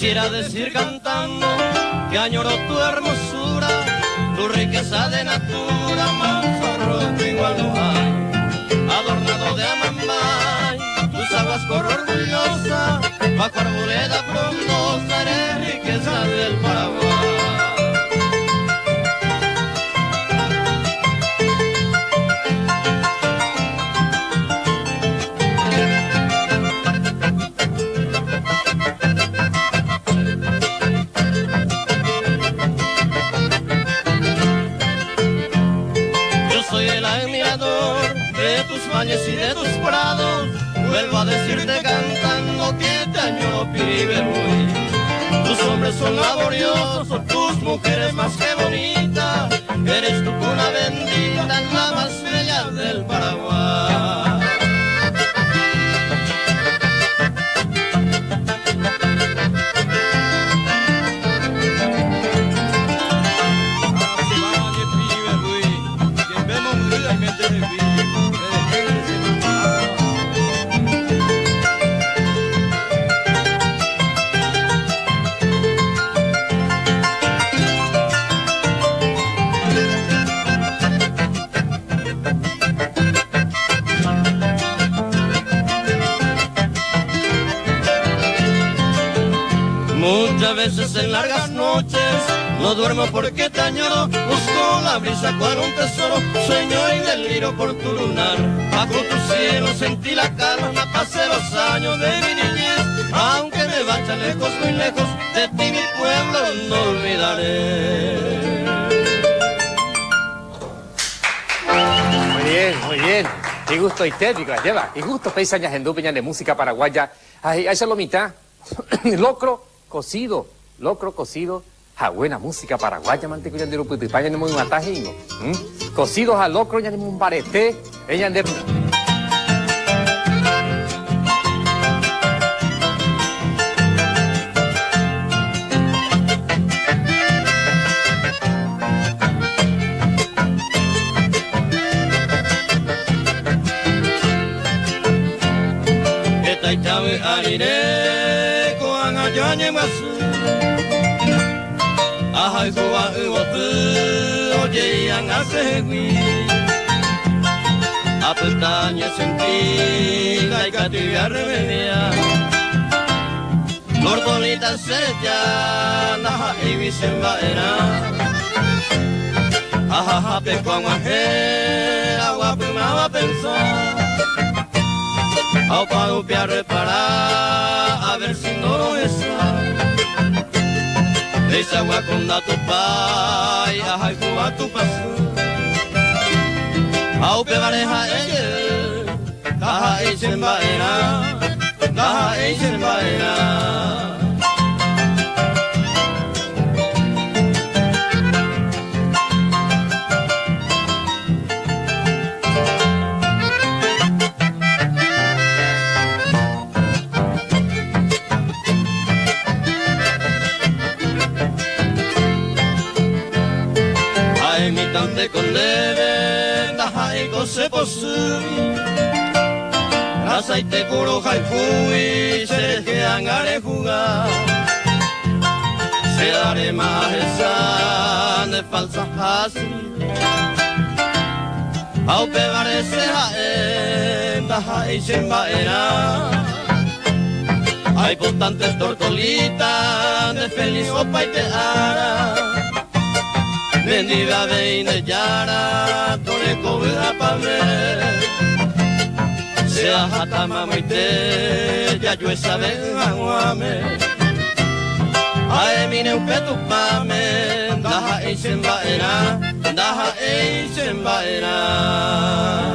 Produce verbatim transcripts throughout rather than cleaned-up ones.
Quisiera decir cantando que añoro tu hermosura, tu riqueza de natura, manso rojo igual no hay, adornado de amambay, tus aguas corro orgullosa, bajo arboleda frondosa, eres riqueza del Paraguay. Y de tus prados, vuelvo a decirte cantando que te añoro, Piribebuy. Tus hombres son laboriosos, tus mujeres más que bonitas, eres tu cuna bendita, la más bella del Paraguay. Muchas veces en largas noches no duermo porque te añoro, busco la brisa cual un tesoro, sueño y deliro por tu lunar. Bajo tu cielo sentí la calma, pasé los años de mi niñez, aunque me vaya lejos, muy lejos, de ti mi pueblo no olvidaré. Muy bien, muy bien. Y gusto estético la lleva. Y gusto paisañas en dupeñas de música paraguaya. Ay, esa lo mitad. Locro cocido, locro cocido, a buena música paraguaya, mantequilla de Ruputipaña, ni muy matajingo. Cocidos a locro, ya ni un barete, ella de... Esta llave arire Añe masu, ahai kuwa uotu, oye yang asegui. Apetanya senti, kai katu armedia. Gordolita seja, naha ewi sembaera. Aha pe kwangwa he, awa pumawa pensar. Au pa upia reparar, a ver si no lo está. Esa agua con da tu pai, a tu tu paso. Au pe vareja ella, daha echen baera, daha echen baera. Con leve, dahai se posui, aceite puro haifui, se que angare jugar, se daré más esa de falsa así, au pe parece haen, dahai sembaera, hay postantes tortolitas de feliz opa y teara. Bendiga veine yara, tore cobra pa ver. Sea hata mamoite, ya yo esa vez aguame. Ae mine upetu pame, daha eisen baera, daha eisen baera.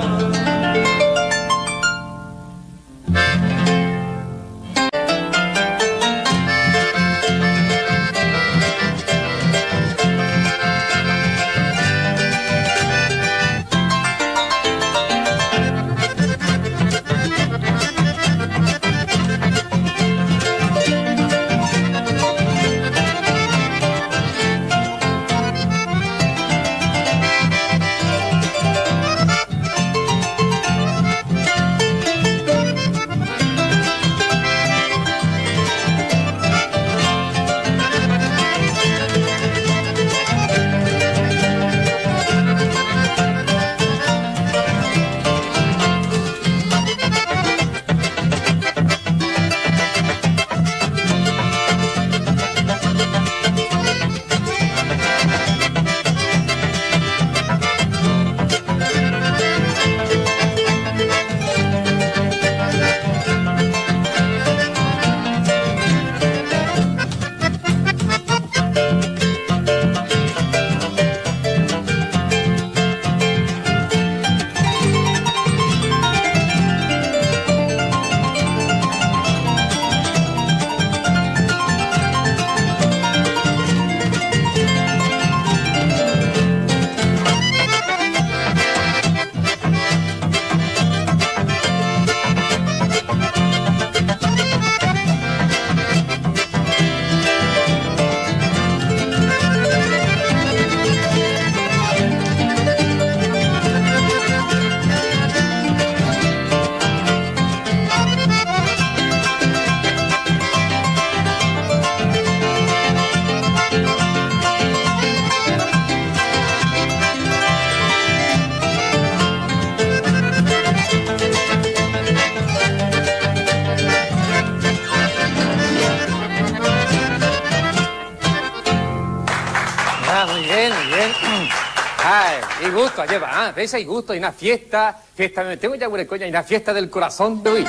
Ah, muy bien, muy bien. Ay, y gusto, lleva, ah, ves, hay gusto, y una fiesta, fiesta, me tengo ya coña, y una fiesta del corazón de hoy.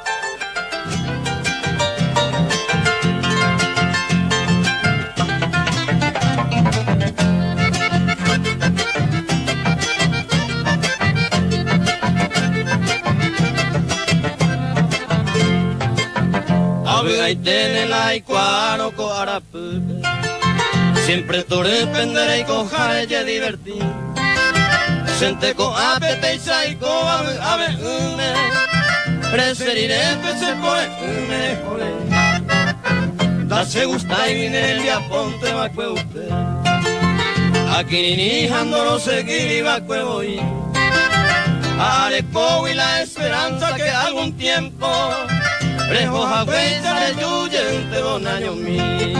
Siempre tore pendere y coja ella divertir. Sente ko apete y saiko ave ave une. Preferiré pese por une jole. Da se gusta y vine el día ponte va que usted. Aquí ni ni handoro seguir y va que voy. Areco y la esperanza que algún tiempo lejos a huella de yuyente don año mío.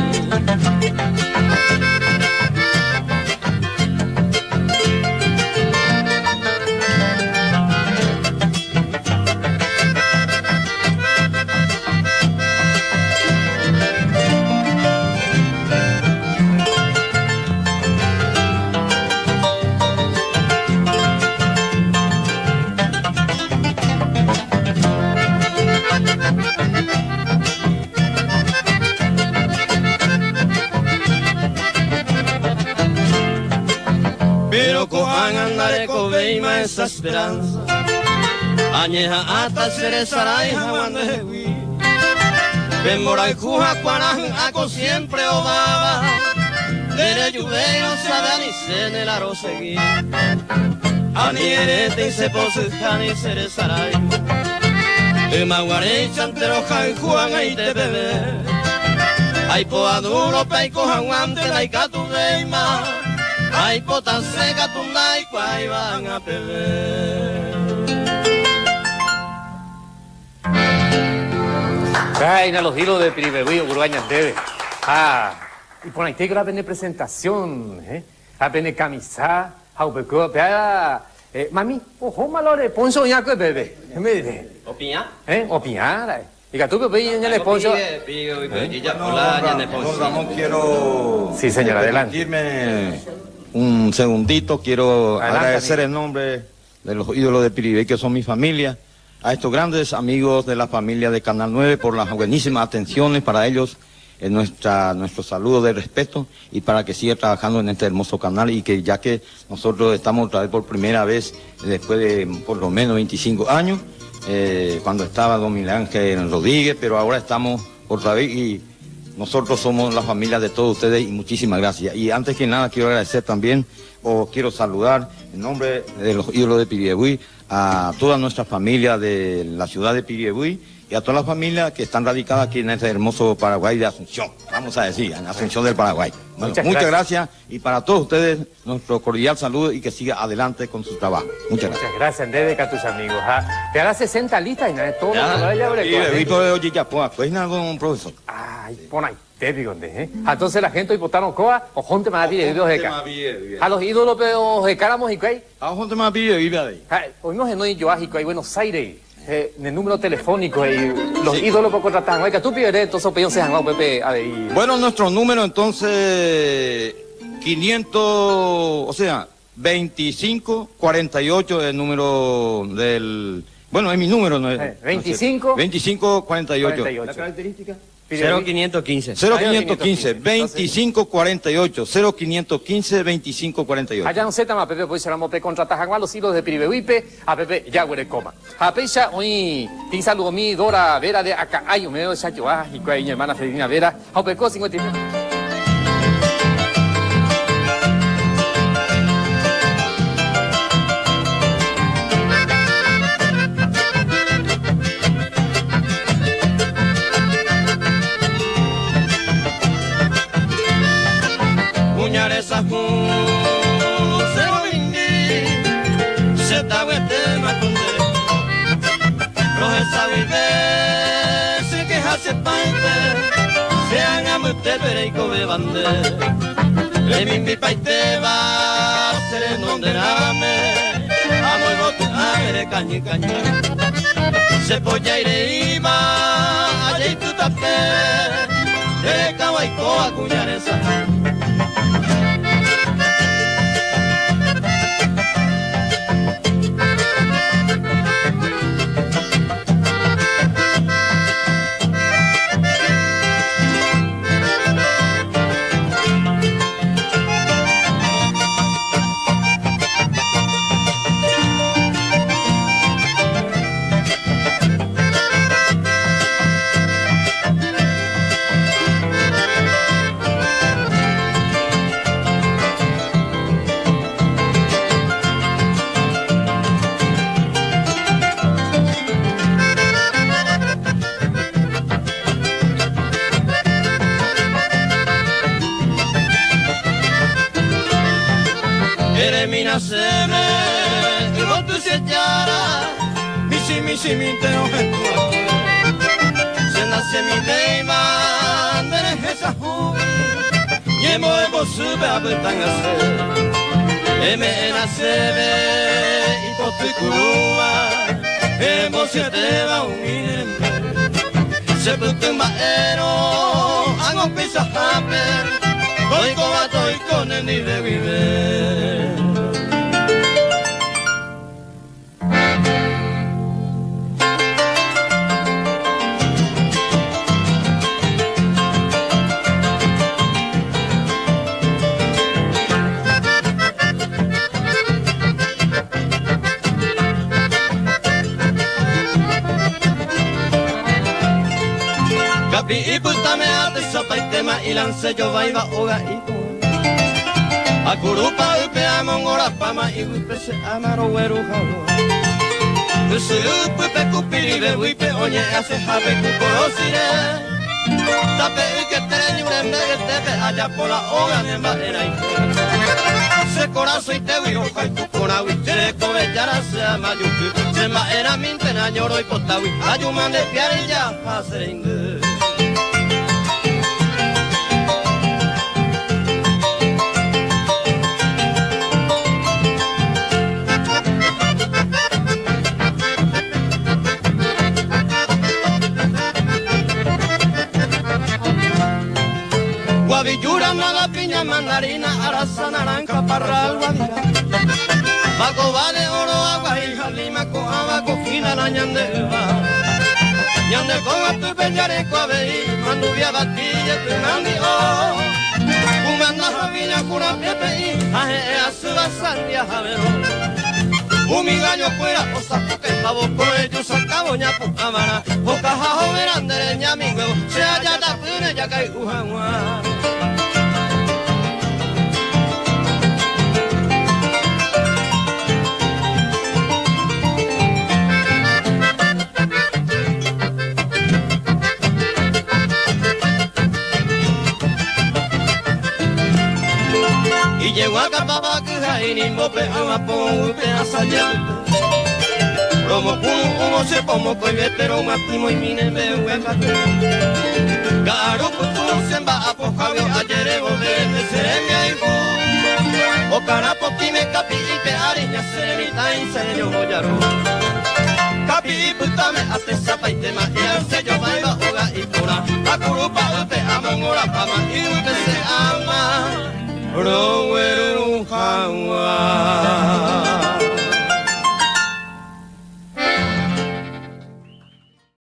Pero cojan andare coveima esa esperanza añeja hasta cerezaray cuando es hui Bemora y juja cuanajan aco siempre obaba Dere lluvero sabe ni se ne la rosegui Ani erete y se poseja ni cerezaray Emaguare y chantero jan juan ahí te bebé Ay poa duro pei cojan guante la icatu veima Ay, potan seca tunay, cuay van a perder. Caen los hilos de Piribehuí, Uruguañas debe. Ah, y por ahí te graba en presentación, ¿eh? A pene camisa, a ubeco, pea. Mami, ojo malore, ponso ya que bebe. Me dice. ¿Opiña? ¿Eh? Opiña, y que tú bebé y ya le poncho. Ramón, quiero. Sí, señora, adelante. Permitirme un segundito, quiero Adelante, agradecer amigo. en nombre de los ídolos de Piribey, que son mi familia, a estos grandes amigos de la familia de Canal nueve por las buenísimas atenciones para ellos, en nuestra, nuestro saludo de respeto y para que siga trabajando en este hermoso canal y que ya que nosotros estamos otra vez por primera vez después de por lo menos veinticinco años, eh, cuando estaba don Miguel Ángel Rodríguez, pero ahora estamos otra vez y nosotros somos la familia de todos ustedes y muchísimas gracias. Y antes que nada quiero agradecer también, o quiero saludar en nombre de los ídolos de Piribehuí a toda nuestra familia de la ciudad de Piribehuí y a todas las familias que están radicadas aquí en este hermoso Paraguay de Asunción, vamos a decir, en Asunción del Paraguay. Bueno, muchas, muchas gracias. gracias y para todos ustedes nuestro cordial saludo y que siga adelante con su trabajo. Muchas gracias. Muchas gracias, Dede, a tus amigos. ¿Ah? Te hará sesenta listas y nada de todo. Ya, Ya, y de Víctor de Ochichapoa, pues nada con un profesor. Ay, pon ahí, te digo, ¿eh? Entonces la gente hoy votaron coa, o jonte más bien, de acá. A los ídolos, pero de cáramos y que A jonte más bien, vive ahí. hoy no es no yo ágico, hay Buenos Aires, eh, en el número telefónico, y los ídolos por contratar, oiga, tú pides entonces opinión se han Pepe, a ver. Bueno, nuestro número entonces, quinientos, o sea, veinticinco cuarenta y ocho es el número del, bueno, es mi número, ¿no? Eh, veinticinco veinticinco cuarenta y ocho. cuarenta y ocho. ¿La característica? cero quinientos quince. cero quinientos quince, veinticinco cuarenta y ocho, cero quinientos quince, veinticinco cuarenta y ocho. Allá no se llama Pepe, pues será Mope contra Tajangua, los hilos de Piribehuipe, a Pepe ya huele coma. A Pecha, hoy, tin saludo mi Dora Vera de acá, ay, un medio de Chacho, ah, y cuál mi hermana Fredina Vera, a Peco cincuenta y tres. Esa se vindi se taguete maconde roja vive se queja se paite se haga mute pereico de bande le mi mi paite va se donde rame amo y bote aire cañi cañi se polla ire iba allí tu tapé de kawaii coa cuñaresa mina seme igotu setiara misi misi minte ohetua se nace mi deima dere esa hu yemo ebo sube abutangase eme na sebe ipotu kuruma emo se teva umine se putumba ero ango pisa hape Toy con toy con el ni de vivir. Kapi iputame ate sopa y tema y lance yo vaiva oga y Akurupa upe amongora pama y upe se amaro weru hawa Usu upe pe kupiri de upe oñe hace jabe kukorosire Tape uke tereñu rembe tepe allá por la oga nemba era y Se corazo y te uiho kai tu konawi Tere kobe yara se amayuku Se ma era minte na ñoro y potawi Ayuman de piare ya hacer indu Guavillura, mala piña, mandarina, araza, naranja, parral, guadira. Bacoba de oro, agua y jalima, coaba, cojina, la ñandeva. Ñande con a tu pellare, coabeí, manduvia, batilla, tu nandi, oh. Cumanda, javilla, cura, pepe, aje, a su basandia, javero. Umigaño fuera, osa, porque pavo, por ellos, sacabo, ñapu, amara. Boca, jajo, verandere, ñamigo, se halla, da, pune, ya cae, ujaguá. Y llegó a Capapa que Jaini Mope a Mapón Upe a Sayel Romo Kumu Umo se pomo Coibetero Matimo y Mine de Huepate Caro Kutu Semba Apojavio Ayerebo de Seremia y Bu O Carapo Time Capi y Pe Ariña Seremita y Seño Boyaro Capi y Putame Ate Zapa y Tema y al sello Baiba Oga y Pura La Curupa Upe Amon Ora Pama y Upe se ama Ro